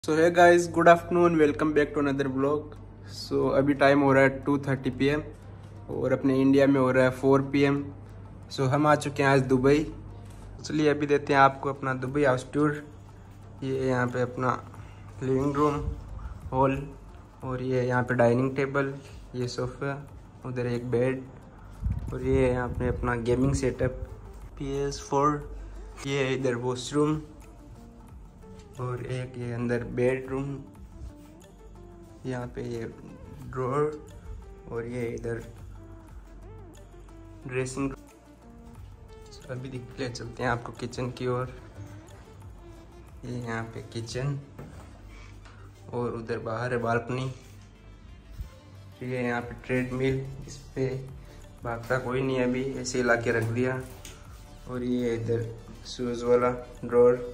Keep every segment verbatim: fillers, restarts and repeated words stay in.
So hi guys, good afternoon, welcome back to another blog. So अभी time हो रहा है टू थर्टी पी एम और अपने इंडिया में हो रहा है फोर पी एम। सो हम आ चुके हैं आज दुबई। चलिए अभी देते हैं आपको अपना दुबई हाउस टूर। ये यहाँ पे अपना लिविंग रूम हॉल और ये यहाँ पे डाइनिंग टेबल, ये सोफ़ा, उधर एक बेड और ये यहाँ पे अपना gaming setup P S four. ये इधर वॉशरूम और एक ये अंदर बेडरूम, यहाँ पे ये ड्रॉर और ये इधर ड्रेसिंग रूम। अभी दिख ले चलते हैं आपको किचन की ओर। ये यहाँ पे किचन और उधर बाहर है बालकनी। ये यहाँ पे ट्रेडमिल, इस पे भागता कोई नहीं, अभी ऐसे ही ला के रख दिया। और ये इधर शूज़ वाला ड्रॉर।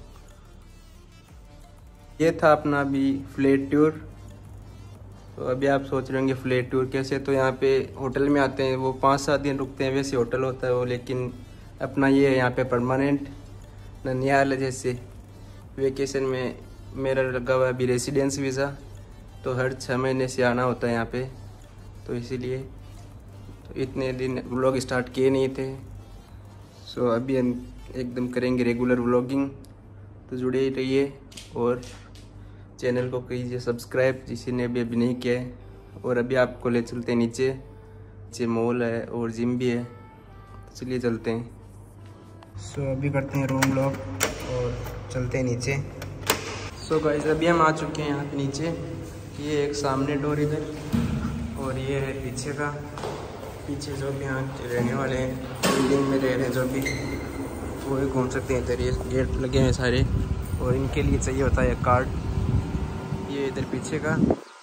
ये था अपना अभी फ्लैट टूर। तो अभी आप सोच रहे होंगे फ्लैट टूर कैसे, तो यहाँ पे होटल में आते हैं वो पाँच सात दिन रुकते हैं, वैसे होटल होता है वो, लेकिन अपना ये है यहाँ पे परमानेंट ननिहाल। जैसे वेकेशन में मेरा लगा हुआ अभी रेसिडेंस वीज़ा, तो हर छः महीने से आना होता है यहाँ पे, तो इसीलिए तो इतने दिन व्लॉग स्टार्ट किए नहीं थे। सो अभी हम एकदम करेंगे रेगुलर व्लॉगिंग, तो जुड़े ही रहिए और चैनल को कीजिए सब्सक्राइब जिसी ने अभी अभी नहीं किया है। और अभी आपको ले चलते हैं नीचे, नीचे मॉल है और जिम भी है, तो चलिए चलते हैं। सो so, अभी करते हैं रूम लॉक और चलते हैं नीचे। सो so, गाइस अभी हम आ चुके हैं यहाँ पे नीचे। ये एक सामने डोर इधर और ये है पीछे का। पीछे जो भी यहाँ रहने वाले हैं, बिल्डिंग में रह रहे हैं जो भी, वो भी घूम सकते हैं। इधर ये गेट लगे हैं सारे और इनके लिए चाहिए होता है कार्ड। ये इधर पीछे का।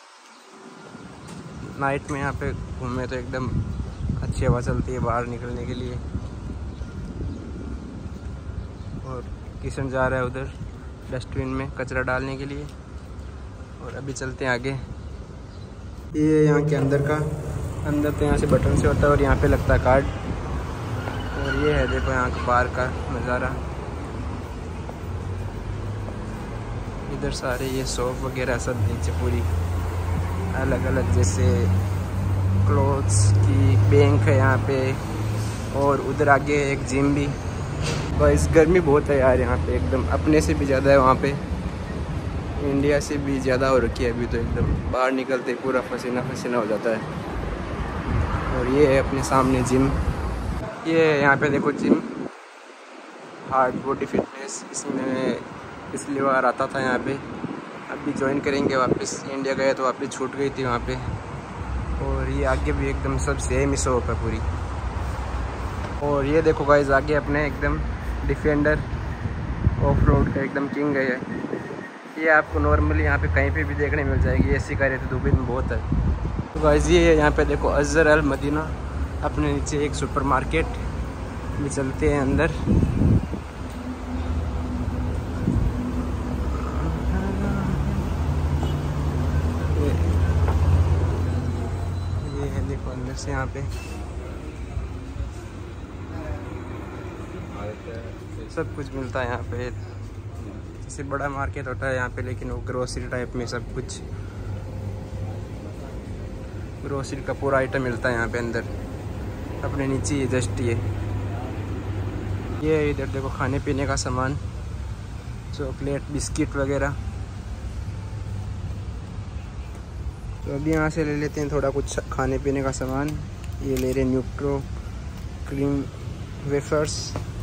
नाइट में यहाँ पे घूमे तो एकदम अच्छी हवा चलती है बाहर निकलने के लिए। और किशन जा रहा है उधर डस्टबिन में कचरा डालने के लिए। और अभी चलते हैं आगे। ये यहाँ के अंदर का, अंदर तो यहाँ से बटन से होता है और यहाँ पे लगता है कार्ड। और ये है देखो यहाँ का बाहर का नज़ारा। इधर सारे ये शॉप वगैरह सब नीचे पूरी अलग अलग, जैसे क्लोथ्स की बैंक है यहाँ पे। और उधर आगे एक जिम भी। बस गर्मी बहुत है यार यहाँ पे, एकदम अपने से भी ज़्यादा है वहाँ पे, इंडिया से भी ज़्यादा हो रखी है अभी तो। एकदम बाहर निकलते पूरा पसीना पसीना हो जाता है। और ये है अपने सामने जिम। ये यहाँ पे देखो जिम, हार्ड बॉडी फिटनेस, इसमें पिछली बार आता था यहाँ पे, अभी ज्वाइन करेंगे वापस। इंडिया गए तो वापस छूट गई थी वहाँ पे। और ये आगे भी एकदम सब सेम ही शॉप है पूरी। और ये देखो गाइस आगे अपने एकदम डिफेंडर ऑफ रोड का एकदम किंग है ये। ये आपको नॉर्मली यहाँ पे कहीं पे भी देखने मिल जाएगी, ऐसी कारें तो दुबई में बहुत है। तो गाइस ये यहाँ पे देखो अजहर अल मदीना, अपने नीचे एक सुपर मार्केट में। चलते हैं अंदर। ये, ये है देखो अंदर से यहाँ पे सब कुछ मिलता है यहाँ पे। जैसे बड़ा मार्केट होता है यहाँ पे, लेकिन वो ग्रोसरी टाइप में सब कुछ, ग्रोसरी का पूरा आइटम मिलता है यहाँ पे अंदर। अपने नीचे ये जस्ट ये ये इधर देखो खाने पीने का सामान, चॉकलेट बिस्किट वगैरह। तो अभी यहाँ से ले लेते हैं थोड़ा कुछ खाने पीने का सामान। ये ले रहे न्यूट्रो क्रीम वेफर्स।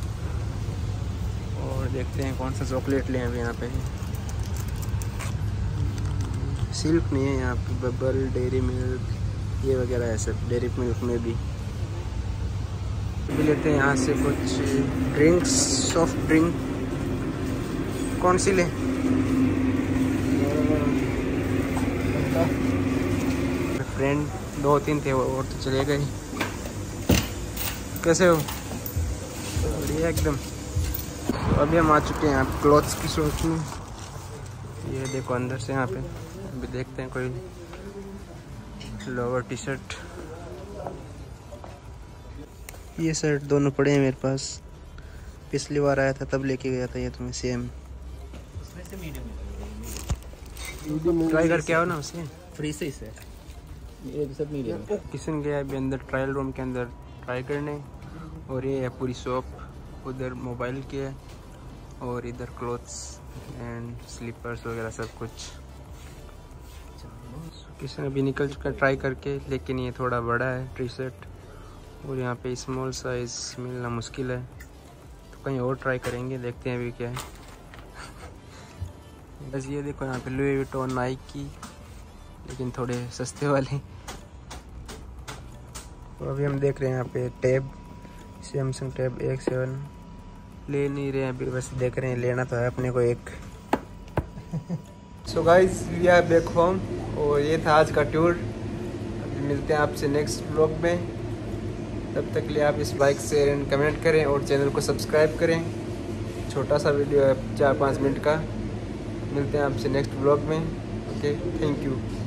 और देखते हैं कौन सा चॉकलेट लें अभी यहाँ पे। सिल्क नहीं है यहाँ पे, बबल, डेयरी मिल्क ये वगैरह है सब। डेयरी मिल्क में भी भी लेते हैं यहाँ से कुछ ड्रिंक्स, सॉफ्ट ड्रिंक। कौन सी लें? फ्रेंड दो तीन थे और तो चले गए। कैसे हो? बढ़िया एकदम। तो अभी हम आ चुके हैं यहाँ क्लॉथ्स की शॉप में। ये देखो अंदर से यहाँ पे अभी देखते हैं कोई लोअर टी शर्ट। ये शर्ट दोनों पड़े हैं मेरे पास, पिछली बार आया था तब लेके गया था ये तुम्हें सेम। उसमें से मीडियम ट्राई करके आओ ना उसे फ्री से इसे मेरे सब नहीं लेना। किशन गया अभी अंदर ट्रायल रूम के अंदर ट्राई करने। और ये है पूरी शॉप, उधर मोबाइल की है और इधर क्लोथ्स एंड स्लीपर्स वगैरह सब कुछ। किशन अभी निकल चुका ट्राई करके, लेकिन ये थोड़ा बड़ा है टी शर्ट और यहाँ पे स्मॉल साइज मिलना मुश्किल है, तो कहीं और ट्राई करेंगे, देखते हैं अभी क्या है। बस ये देखो यहाँ पे लुई विटॉन नाइक की, लेकिन थोड़े सस्ते वाले। तो अभी हम देख रहे हैं यहाँ पे tab, Samsung tab A seven ले नहीं रहे हैं अभी, बस देख रहे हैं, लेना तो है अपने को एक। So guys we are back home और ये था आज का टूर। अभी मिलते हैं आपसे नेक्स्ट व्लॉग में, तब तक के लिए आप इस बाइक से कमेंट करें और चैनल को सब्सक्राइब करें। छोटा सा वीडियो है चार पाँच मिनट का। मिलते हैं आपसे नेक्स्ट व्लॉग में। Okay, thank you.